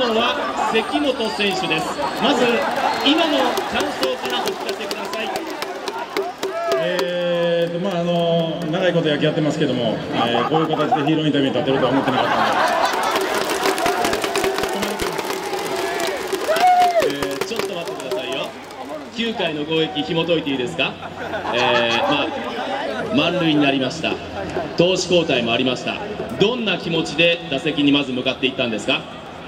のは関本選手です。まず今の感想からお聞かせください。 長いこと野球やってますけども、こういう形でヒーローインタビューに立てるとは思ってなかったので、ちょっと待ってくださいよ。9回の攻撃紐解いていいですか。満塁になりました。投手交代もありました。どんな気持ちで打席にまず向かっていったんですか。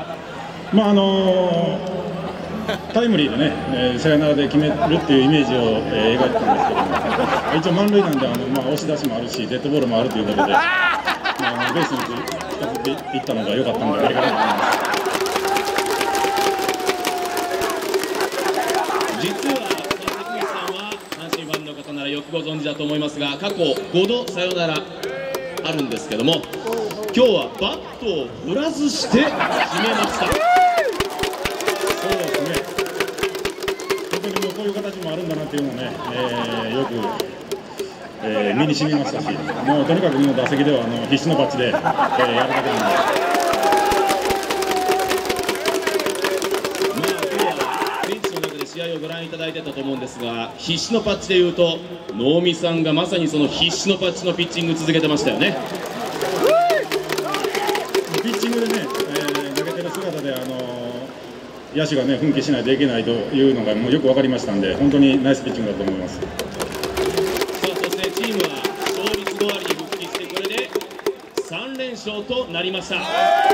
タイムリーでね、サヨナラで決めるっていうイメージを、描いてたんですけども、一応満塁なんで押し出しもあるしデッドボールもあるということで、ベースに近づいていったのが良かったのでありがたいと思います。 実は関口さんは阪神ファンの方ならよくご存知だと思いますが、過去5度サヨナラあるんですけども、今日はバットを振らずして決めました。 そうですね、本当にもうこういう形もあるんだなっていうのをね、よく、身に染みましたし、もうとにかくもう打席では必死のバッチで、やるだけなんで。 ベンチの中で試合をご覧いただいてたと思うんですが、必死のパッチでいうと能見さんがまさにその必死のパッチのピッチング続けてましたよね。 ピッチングでね、投げてる姿で野手がね奮起しないといけないというのがもうよく分かりましたんで、本当にナイスピッチングだと思います。 さあ、そしてチームは勝率5割に復帰して、これで3連勝となりました。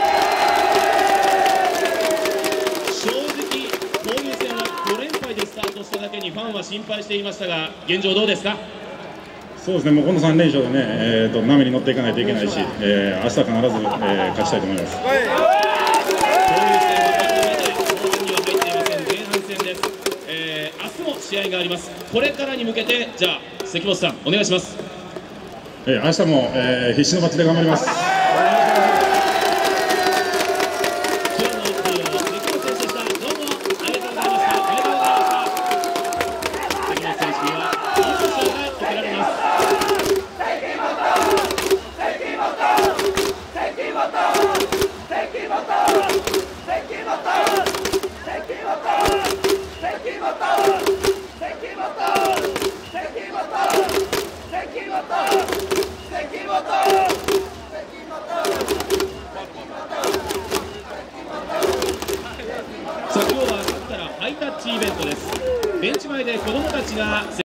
正直交流戦は5連敗でスタートしただけにファンは心配していましたが、現状どうですか。 そうですね、もうこの3連勝でね、波に乗っていかないといけないし、明日必ず、勝ちたいと思います。 試合があります。これからに向けて、じゃあ関本さんお願いします。 明日も、必死のバッチで頑張ります。 今日の関本選手でした。どうもありがとうございました。おめでとうございました。関本選手には優勝が贈られます。さあ、今日は朝からハイタッチイベントです。ベンチ前で子どもたちが